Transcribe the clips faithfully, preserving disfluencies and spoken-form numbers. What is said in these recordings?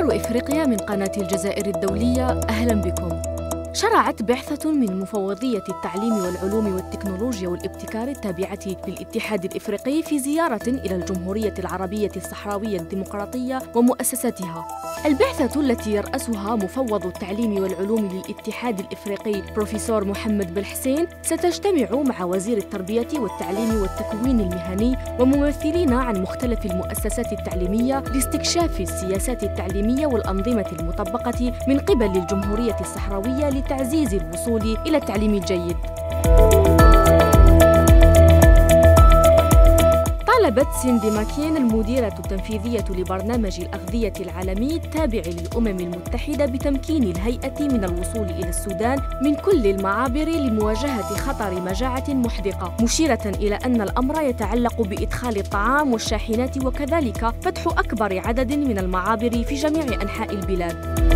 أخبار إفريقيا من قناة الجزائر الدولية، أهلاً بكم. شرعت بعثة من مفوضية التعليم والعلوم والتكنولوجيا والابتكار التابعة للاتحاد الإفريقي في زيارة إلى الجمهورية العربية الصحراوية الديمقراطية ومؤسساتها. البعثة التي يرأسها مفوض التعليم والعلوم للاتحاد الإفريقي بروفيسور محمد بالحسين ستجتمع مع وزير التربية والتعليم والتكوين المهني وممثلين عن مختلف المؤسسات التعليمية لاستكشاف السياسات التعليمية والأنظمة المطبقة من قبل الجمهورية الصحراوية لتعزيز الوصول إلى التعليم الجيد. طالبت سيندي ماكين المديرة التنفيذية لبرنامج الأغذية العالمي التابع للأمم المتحدة بتمكين الهيئة من الوصول إلى السودان من كل المعابر لمواجهة خطر مجاعة محدقة، مشيرة إلى أن الأمر يتعلق بإدخال الطعام والشاحنات وكذلك فتح أكبر عدد من المعابر في جميع أنحاء البلاد.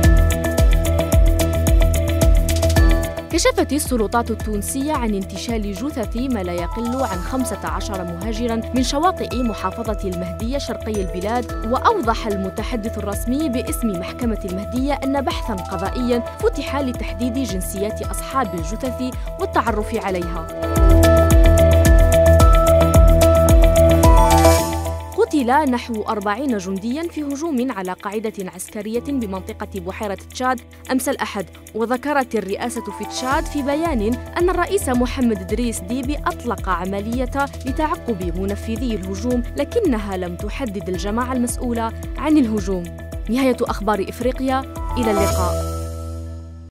كشفت السلطات التونسية عن انتشال جثث ما لا يقل عن خمسة عشر مهاجراً من شواطئ محافظة المهدية شرقي البلاد، وأوضح المتحدث الرسمي باسم محكمة المهدية أن بحثاً قضائياً فتح لتحديد جنسيات أصحاب الجثث والتعرف عليها. قتل نحو أربعين جندياً في هجوم على قاعدة عسكرية بمنطقة بحيرة تشاد أمس الأحد، وذكرت الرئاسة في تشاد في بيان أن الرئيس محمد إدريس ديبي أطلق عملية لتعقب منفذي الهجوم، لكنها لم تحدد الجماعة المسؤولة عن الهجوم. نهاية أخبار إفريقيا، إلى اللقاء.